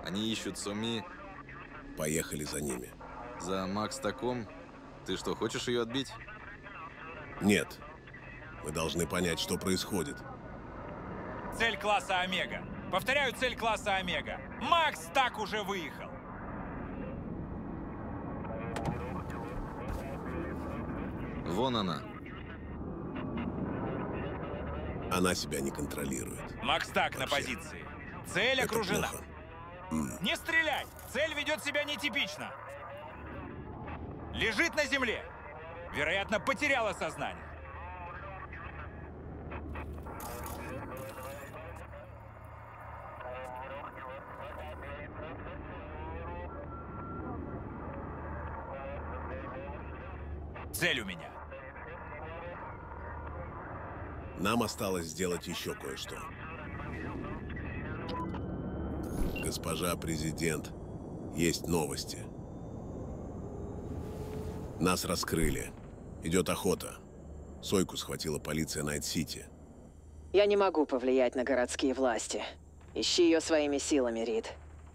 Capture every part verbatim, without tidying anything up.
Они ищут Суми. Поехали за ними. За Макс Таком? Ты что, хочешь ее отбить? Нет. Мы должны понять, что происходит. Цель класса Омега. Повторяю, цель класса Омега. Макс так уже выехал. Вон она. Она себя не контролирует. Макс так на Вообще. позиции. Цель Это окружена. плохо. М. Не стреляй! Цель ведет себя нетипично. Лежит на земле. Вероятно, потеряла сознание. Цель у меня. Нам осталось сделать еще кое-что. Госпожа президент, есть новости. Нас раскрыли. Идет охота. Сойку схватила полиция Найт-Сити. Я не могу повлиять на городские власти. Ищи ее своими силами, Рид.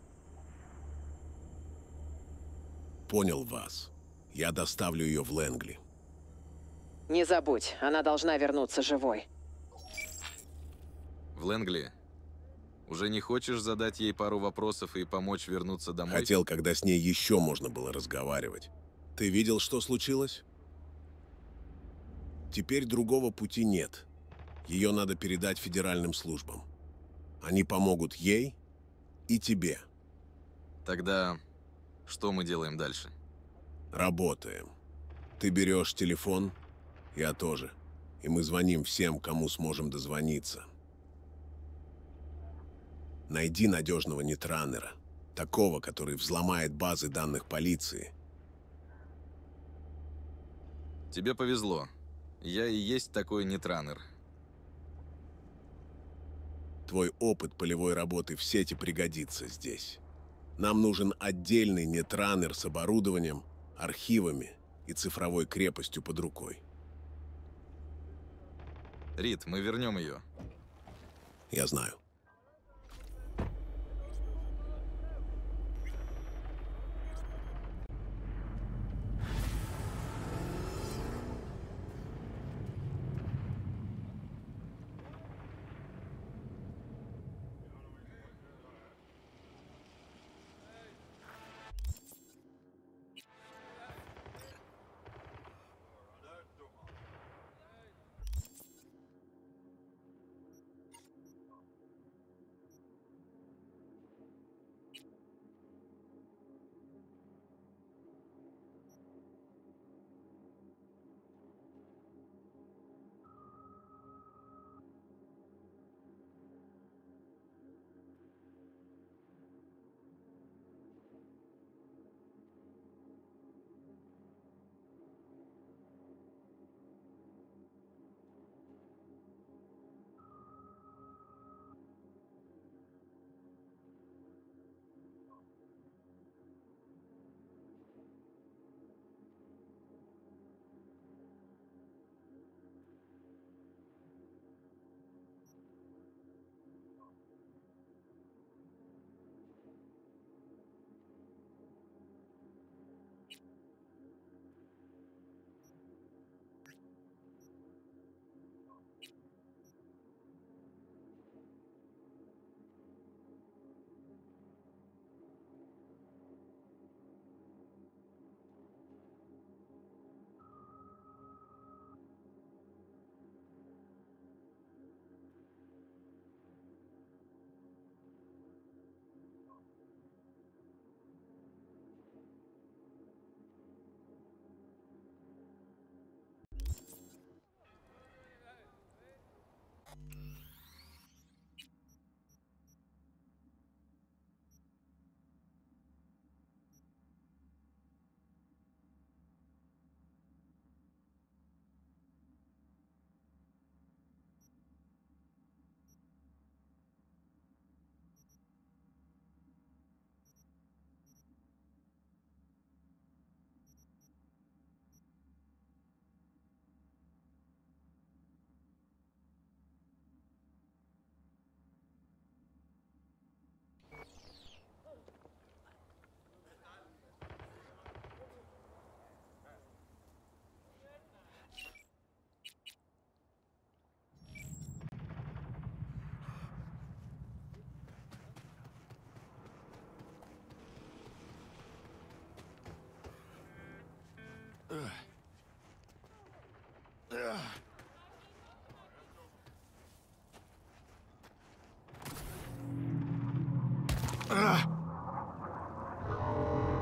Понял вас. Я доставлю ее в Лэнгли. Не забудь, она должна вернуться живой. В Лэнгли. Уже не хочешь задать ей пару вопросов и помочь вернуться домой? Хотел, когда с ней еще можно было разговаривать. Ты видел, что случилось? Теперь другого пути нет. Ее надо передать федеральным службам. Они помогут ей и тебе. Тогда что мы делаем дальше? Работаем. Ты берешь телефон, я тоже. И мы звоним всем, кому сможем дозвониться. Найди надежного нетранера. Такого, который взломает базы данных полиции. Тебе повезло. Я и есть такой нетранер. Твой опыт полевой работы в сети пригодится здесь. Нам нужен отдельный нетранер с оборудованием, архивами и цифровой крепостью под рукой. Рид, мы вернем ее. Я знаю.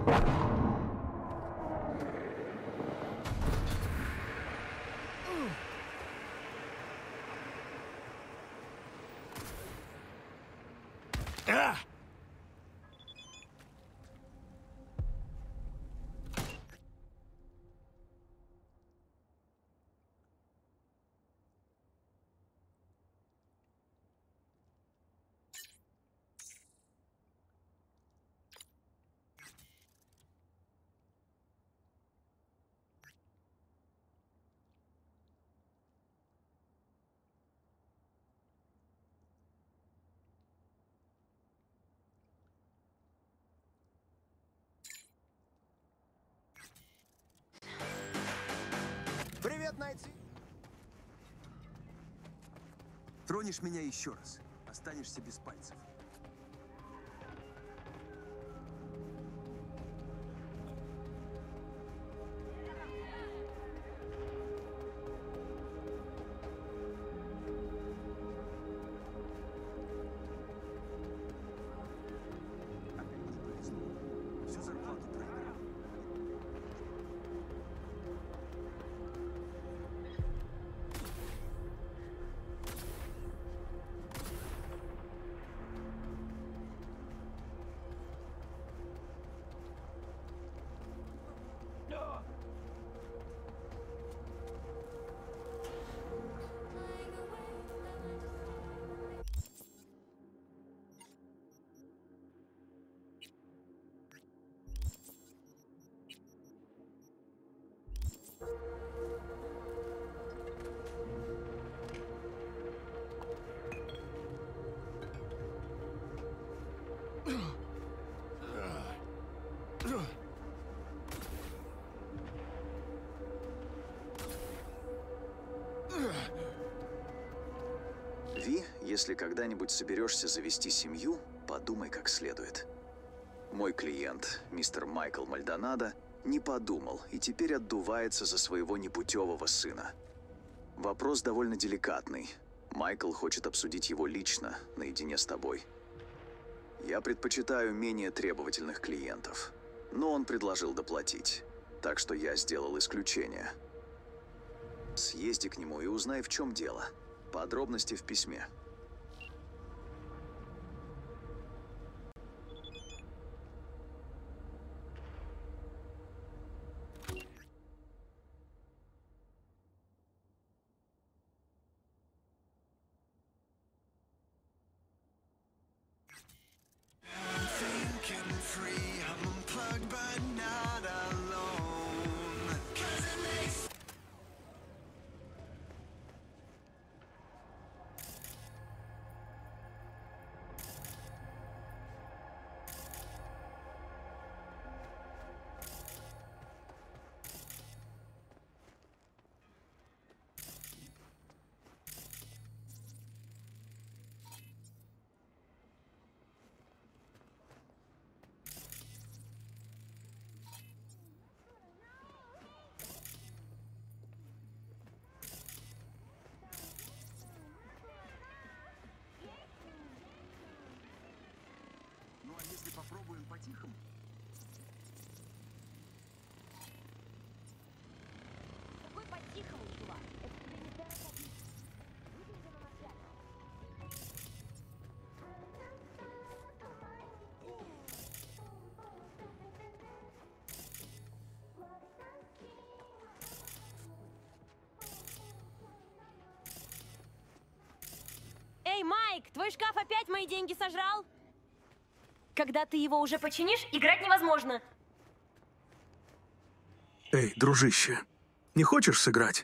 Привет, Найти! Тронешь меня еще раз, останешься без пальцев. Опять не повезло. Всю зарплату проиграл. Ви, если когда-нибудь соберешься завести семью, подумай как следует. Мой клиент, мистер Майкл Мальдонадо, не подумал и теперь отдувается за своего непутевого сына. Вопрос довольно деликатный. Майкл хочет обсудить его лично, наедине с тобой. Я предпочитаю менее требовательных клиентов, но он предложил доплатить, так что я сделал исключение. Съезди к нему и узнай, в чем дело. Подробности в письме. Ну а если попробуем по-тихому? Какой по-тихому, чувак? Это тебе не дорого. Выгляди на начальник. Эй, Майк, твой шкаф опять мои деньги сожрал? Когда ты его уже починишь, играть невозможно. Эй, дружище, не хочешь сыграть?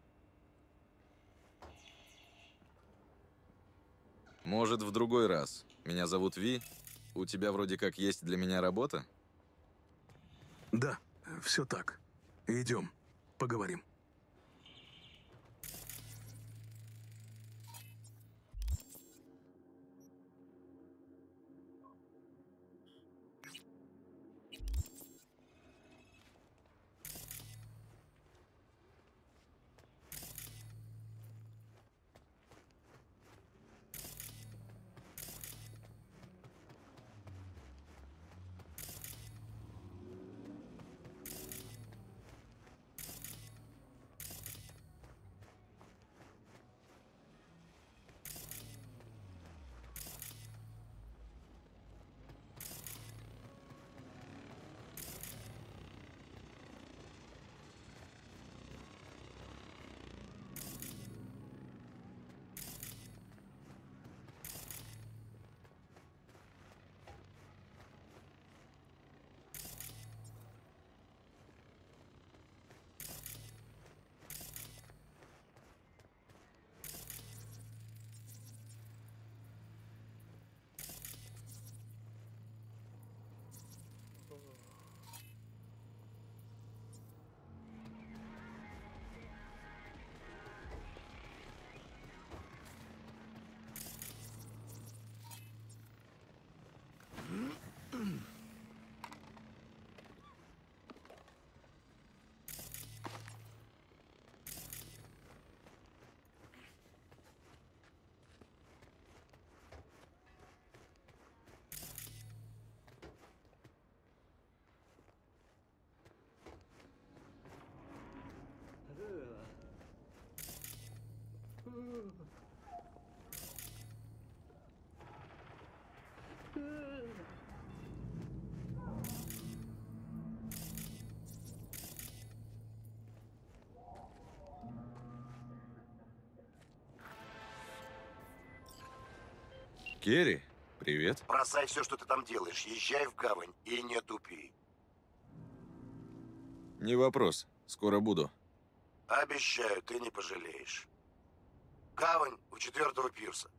Может, в другой раз. Меня зовут Ви. У тебя вроде как есть для меня работа? Да, все так. Идем, поговорим. Керри, привет. Бросай все, что ты там делаешь, езжай в гавань и не тупи. Не вопрос. Скоро буду. Обещаю, ты не пожалеешь. Гавань у четвертого пирса.